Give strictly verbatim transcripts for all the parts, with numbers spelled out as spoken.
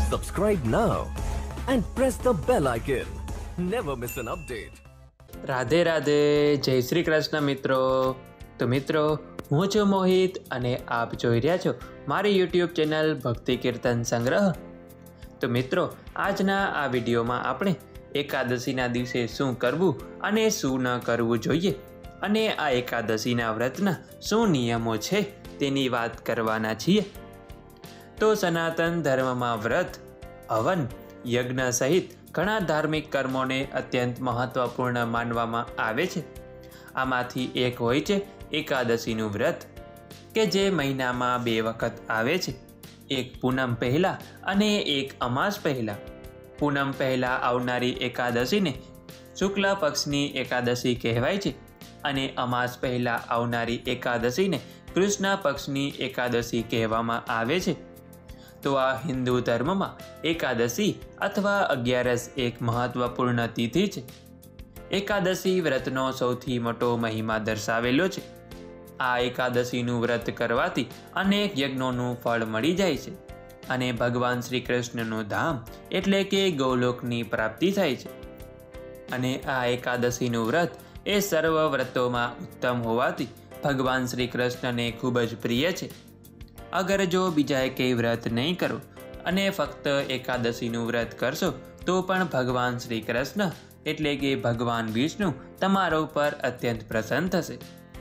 Subscribe now and press the bell icon. Never miss an update. Radhe Radhe, જય શ્રી કૃષ્ણ મિત્રો. તો મિત્રો, હું છું મોહિત અને આપ જોઈ રહ્યા છો મારી યુટ્યુબ ચેનલ ભક્તિ કીર્તન સંગ્રહ. તો મિત્રો, આજના આ વિડીયોમાં આપણે એકાદશીના દિવસે શું કરવું અને શું ન કરવું જોઈએ અને આ એકાદશીના વ્રતના શું નિયમો છે તેની વાત કરવાના છીએ. તો સનાતન ધર્મમાં વ્રત, હવન, યજ્ઞ સહિત ઘણા ધાર્મિક કર્મોને અત્યંત મહત્વપૂર્ણ માનવામાં આવે છે. આમાંથી એક હોય છે એકાદશીનું વ્રત, કે જે મહિનામાં બે વખત આવે છે, એક પૂનમ પહેલાં અને એક અમાસ પહેલાં. પૂનમ પહેલાં આવનારી એકાદશીને શુક્લ પક્ષની એકાદશી કહેવાય છે અને અમાસ પહેલાં આવનારી એકાદશીને કૃષ્ણ પક્ષની એકાદશી કહેવામાં આવે છે. તો આ હિન્દુ ધર્મમાં એકાદશી અથવા અગિયારસ એક મહત્વપૂર્ણ તિથિ છે. એકાદશી વ્રતનો સૌથી મોટો મહિમા દર્શાવેલો છે. આ એકાદશીનું વ્રત કરવાથી અનેક યજ્ઞોનું ફળ મળી જાય છે અને ભગવાન શ્રી કૃષ્ણનું ધામ એટલે કે ગૌલોકની પ્રાપ્તિ થાય છે. અને આ એકાદશીનું વ્રત એ સર્વ વ્રતોમાં ઉત્તમ હોવાથી ભગવાન શ્રી કૃષ્ણને ખૂબ જ પ્રિય છે. અગર જો બીજા કંઈ વ્રત નહીં કરો અને ફક્ત એકાદશીનું વ્રત કરશો તો પણ ભગવાન શ્રી કૃષ્ણ એટલે કે ભગવાન વિષ્ણુ તમારા ઉપર અત્યંત પ્રસન્ન થશે.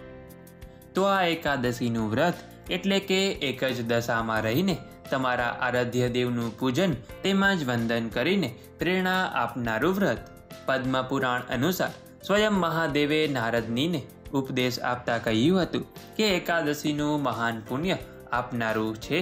તો આ એકાદશીનું વ્રત એટલે કે એક જ દશામાં રહીને તમારા આરાધ્ય દેવનું પૂજન તેમજ વંદન કરીને પ્રેરણા આપનારું વ્રત. પદ્મપુરાણ અનુસાર સ્વયં મહાદેવે નારદનીને ઉપદેશ આપતા કહ્યું હતું કે એકાદશીનું મહાન પુણ્ય આપનારું છે.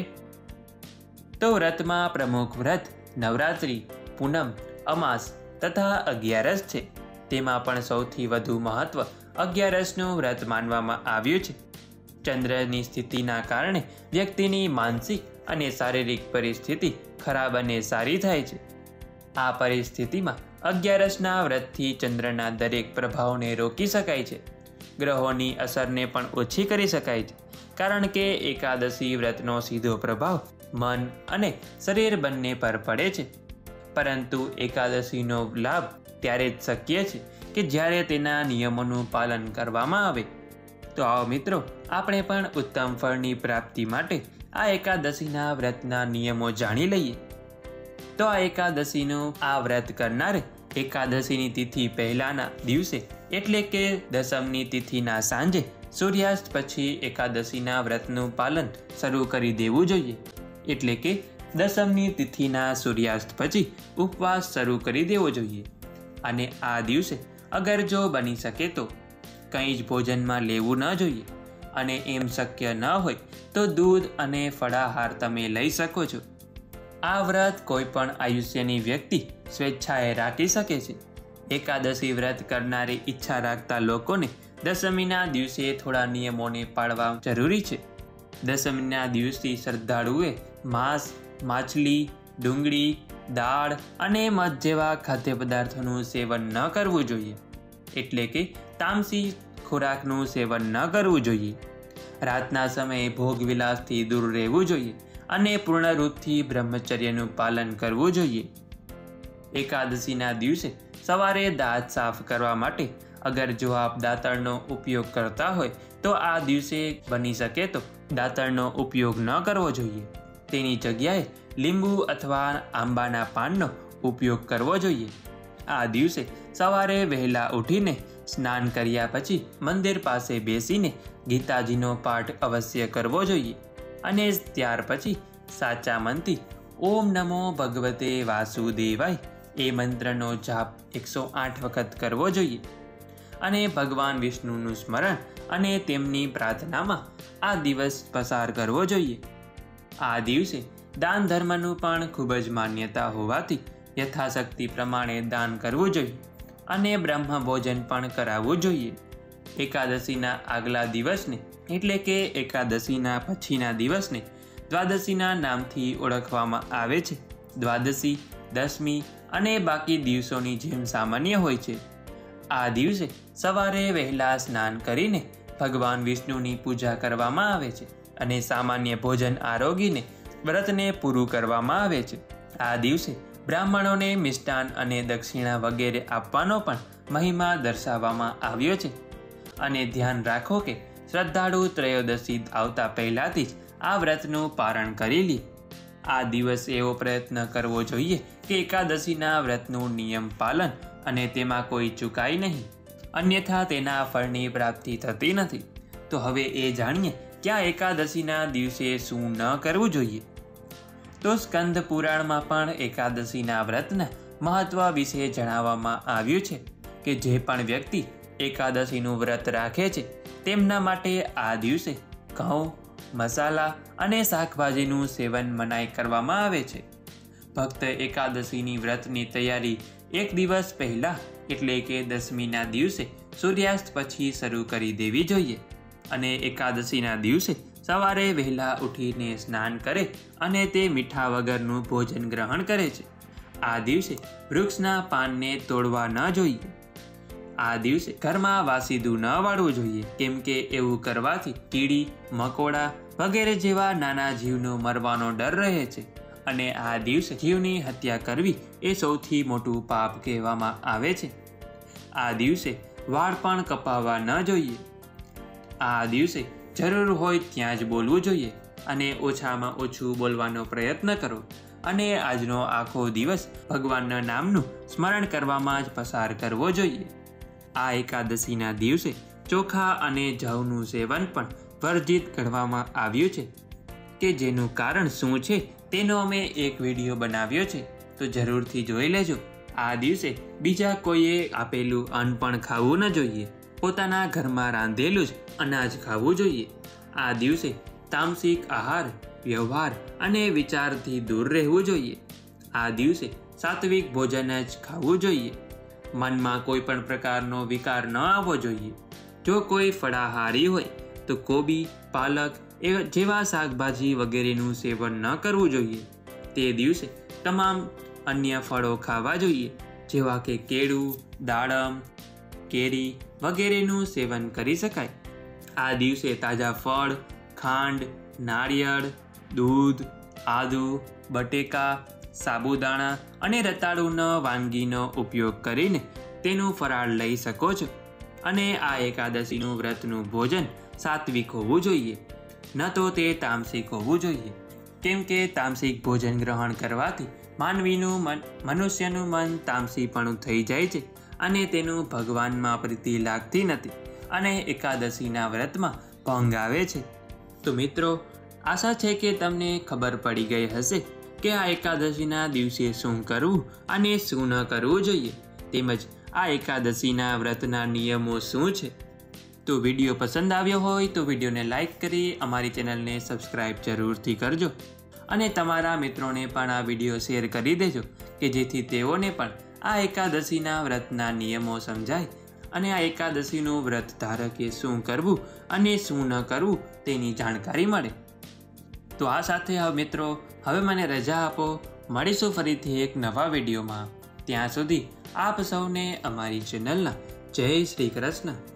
તો વ્રતમાં પ્રમુખ વ્રત નવરાત્રિ, પૂનમ, અમાસ તથા અગિયારસ છે. તેમાં પણ સૌથી વધુ મહત્વ અગિયારસનું વ્રત માનવામાં આવ્યું છે. ચંદ્રની સ્થિતિના કારણે વ્યક્તિની માનસિક અને શારીરિક પરિસ્થિતિ ખરાબ અને સારી થાય છે. આ પરિસ્થિતિમાં અગિયારસના વ્રતથી ચંદ્રના દરેક પ્રભાવને રોકી શકાય છે. ગ્રહોની અસરને પણ ઓછી કરી શકાય છે, કારણ કે એકાદશી વ્રતનો સીધો પ્રભાવ મન અને શરીર બંને પર પડે છે. પરંતુ એકાદશીનો લાભ ત્યારે જ શક્ય છે કે જ્યારે તેના નિયમોનું પાલન કરવામાં આવે. તો આવો મિત્રો, આપણે પણ ઉત્તમ ફળની પ્રાપ્તિ માટે આ એકાદશીના વ્રતના નિયમો જાણી લઈએ. તો આ એકાદશીનું આ વ્રત કરનારે એકાદશીની તિથિ પહેલાના દિવસે એટલે કે દસમની તિથિના સાંજે સૂર્યાસ્ત પછી એકાદશીના વ્રતનું પાલન શરૂ કરી દેવું જોઈએ. એટલે કે દસમની તિથિના સૂર્યાસ્ત પછી ઉપવાસ શરૂ કરી દેવો જોઈએ. અને આ દિવસે અગર જો બની શકે તો કંઈ જ ભોજનમાં લેવું ન જોઈએ. અને એમ શક્ય ન હોય તો દૂધ અને ફળાહાર તમે લઈ શકો છો. આ વ્રત કોઈ પણ આયુષ્યની વ્યક્તિ સ્વેચ્છાએ રાખી શકે છે. એકાદશી વ્રત કરનારી ઈચ્છા રાખતા લોકોને દશમીના દિવસે થોડા નિયમોને પાળવા જરૂરી છે. દશમીના દિવસથી શ્રદ્ધાળુએ માંસ, માછલી, ડુંગળી, દાળ અને મધ જેવા ખાદ્ય પદાર્થોનું સેવન ન કરવું જોઈએ. એટલે કે તામસી ખોરાકનું સેવન ન કરવું જોઈએ. રાતના સમયે ભોગવિલાસથી દૂર રહેવું જોઈએ અને પૂર્ણ રૂપથી બ્રહ્મચર્યનું પાલન કરવું જોઈએ. એકાદશીના દિવસે સવારે દાંત સાફ કરવા માટે અગર જો આપ દાંતણનો ઉપયોગ કરતા હોય તો આ દિવસે બની શકે તો દાંતણનો ઉપયોગ ન કરવો જોઈએ. તેની જગ્યાએ લીંબુ અથવા આંબાના પાનનો ઉપયોગ કરવો જોઈએ. આ દિવસે સવારે વહેલા ઉઠીને સ્નાન કર્યા પછી મંદિર પાસે બેસીને ગીતાજીનો પાઠ અવશ્ય કરવો જોઈએ અને ત્યાર પછી સાચા મનથી ઓમ નમો ભગવતે વાસુદેવાય એ મંત્રનો જાપ એકસો આઠ વખત કરવો જોઈએ. અને ભગવાન વિષ્ણુનું સ્મરણ અને તેમની પ્રાર્થનામાં આ દિવસ પસાર કરવો જોઈએ. આ દિવસે દાન ધર્મનું પણ ખૂબ જ માન્યતા હોવાથી યથાશક્તિ પ્રમાણે દાન કરવું જોઈએ અને બ્રહ્મ ભોજન પણ કરાવવું જોઈએ. એકાદશીના આગલા દિવસને એટલે કે એકાદશીના પછીના દિવસને દ્વાદશીના નામથી ઓળખવામાં આવે છે. દ્વાદશી, દસમી અને બાકી દિવસોની જેમ સામાન્ય હોય છે. આ દિવસે સવારે વહેલા સ્નાન કરીને ભગવાન વિષ્ણુની પૂજા કરવામાં આવે છે અને સામાન્ય ભોજન આરોગીને વ્રતને પૂરું કરવામાં આવે છે આ દિવસે બ્રાહ્મણોને મિષ્ટાન અને દક્ષિણા વગેરે આપવાનો પણ મહિમા દર્શાવવામાં આવ્યો છે. અને ધ્યાન રાખો કે શ્રદ્ધાળુ ત્રયોદશી આવતા પહેલાંથી જ આ વ્રતનું પારણ કરી લે. આ દિવસ એવો પ્રયત્ન કરવો જોઈએ કે એકાદશીના વ્રતનું નિયમ પાલન અને તેમાં કોઈ ચૂકાય નહીં, અન્યથા તેના ફળની પ્રાપ્તિ થતી નથી. તો હવે એ જાણીએ કે આ એકાદશીના દિવસે શું ન કરવું જોઈએ. તો સ્કંદ પુરાણમાં પણ એકાદશીના વ્રતના મહત્વ વિશે જણાવવામાં આવ્યું છે કે જે પણ વ્યક્તિ એકાદશીનું વ્રત રાખે છે તેમના માટે આ દિવસે ઘઉં, મસાલા અને શાકભાજીનું સેવન મનાઈ કરવામાં આવે છે. ભક્ત એકાદશીની વ્રતની તૈયારી એક દિવસ પહેલાં એટલે કે દસમીના દિવસે સૂર્યાસ્ત પછી શરૂ કરી દેવી જોઈએ. અને એકાદશીના દિવસે સવારે વહેલા ઉઠીને સ્નાન કરે અને તે મીઠા વગરનું ભોજન ગ્રહણ કરે છે. આ દિવસે વૃક્ષના પાનને તોડવા ન જોઈએ. આ દિવસે ઘરમાં વાસીદું ન વાળવું જોઈએ, કેમ કે એવું કરવાથી કીડી, મકોડા વગેરે જેવા નાના જીવનો મરવાનો ડર રહે છે. અને આ દિવસે જીવની હત્યા કરવી એ સૌથી મોટું પાપ કહેવામાં આવે છે. આ દિવસે વાળ પણ કપાવવા ન જોઈએ. આ દિવસે જરૂર હોય ત્યાં જ બોલવું જોઈએ અને ઓછામાં ઓછું બોલવાનો પ્રયત્ન કરો. અને આજનો આખો દિવસ ભગવાનના નામનું સ્મરણ કરવામાં જ પસાર કરવો જોઈએ. આ એકાદશીના દિવસે ચોખા અને જવનું સેવન પણ વર્જિત ગણવામાં આવ્યું છે, કે જેનું કારણ શું છે તેનો અમે એક વિડીયો બનાવ્યો છે, તો જરૂરથી જોઈ લેજો. આ દિવસે બીજા કોઈએ આપેલું અન્ન પણ ખાવું ન જોઈએ. પોતાના ઘરમાં રાંધેલું જ અનાજ ખાવું જોઈએ. આ દિવસે તામસિક આહાર, વ્યવહાર અને વિચારથી દૂર રહેવું જોઈએ. આ દિવસે સાત્વિક ભોજન જ ખાવું જોઈએ. મનમાં કોઈ પણ પ્રકારનો વિકાર ન આવવો જોઈએ. જો કોઈ ફળાહારી હોય તો કોબી, પાલક એ જેવા શાકભાજી વગેરેનું સેવન ન કરવું જોઈએ. તે દિવસે તમામ અન્ય ફળો ખાવા જોઈએ, જેવા કે કેળું, દાડમ, કેરી વગેરેનું સેવન કરી શકાય. આ દિવસે તાજા ફળ, ખાંડ, નાળિયેર, દૂધ, આદુ, બટેકા, સાબુદાણા અને રતાળુનો વાનગીનો ઉપયોગ કરીને તેનું ફરાળ લઈ શકો છો. અને આ એકાદશીનું વ્રતનું ભોજન સાત્વિક હોવું જોઈએ, ન તો તે તામસિક હોવું જોઈએ. કેમ કે તામસિક ભોજન ગ્રહણ કરવાથી માનવીનું મન મનુષ્યનું મન તામસીપણું થઈ જાય છે અને તેનું ભગવાનમાં પ્રીતિ લાગતી નથી અને એકાદશીના વ્રતમાં ભંગ આવે છે. તો મિત્રો, આશા છે કે તમને ખબર પડી ગઈ હશે કે આ એકાદશીના દિવસે શું કરવું અને શું ન કરવું જોઈએ, તેમજ આ એકાદશીના વ્રતના નિયમો શું છે. તો વિડીયો પસંદ આવ્યો હોય તો વિડીયોને લાઈક કરી અમારી ચેનલને સબસ્ક્રાઈબ જરૂરથી કરજો અને તમારા મિત્રોને પણ આ વિડીયો શેર કરી દેજો, કે જેથી તેઓને પણ આ એકાદશીના વ્રતના નિયમો સમજાય અને આ એકાદશીનું વ્રત ધારકે શું કરવું અને શું ન કરવું તેની જાણકારી મળે. તો આ સાથે હવે મિત્રો હવે મને રજા આપો. મળીશું ફરીથી એક નવા વિડીયોમાં. ત્યાં સુધી આપ સૌને અમારી ચેનલના જય શ્રી કૃષ્ણ.